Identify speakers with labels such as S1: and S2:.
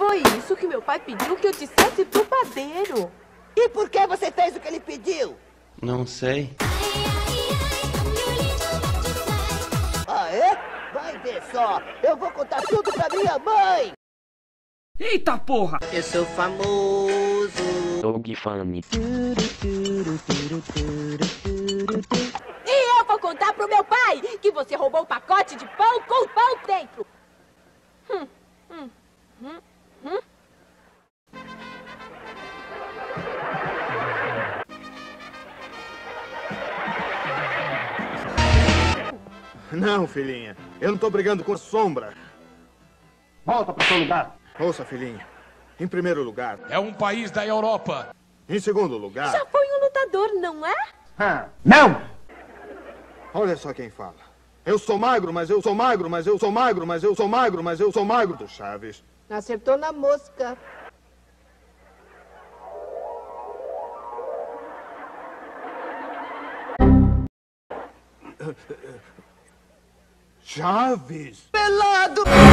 S1: Foi isso que meu pai pediu que eu dissesse pro padeiro.
S2: E por que você fez o que ele pediu?
S3: Não sei.
S2: Ah, é? Vai ver só. Eu vou contar tudo pra minha mãe.
S4: Eita porra!
S2: Eu sou famoso.
S3: Doug Funny.
S1: E eu vou contar pro meu pai que você roubou um pacote de pão com pão dentro.
S5: Não, filhinha. Eu não tô brigando com a sombra.
S6: Volta para seu lugar.
S5: Ouça, filhinha. Em primeiro lugar.
S7: É um país da Europa.
S5: Em segundo lugar.
S1: Já foi um lutador, não é?
S6: Não!
S5: Olha só quem fala. Eu sou magro, mas eu sou magro, mas eu sou magro, mas eu sou magro, mas eu sou magro do Chaves.
S2: Acertou na mosca.
S5: Chaves!
S2: Pelado!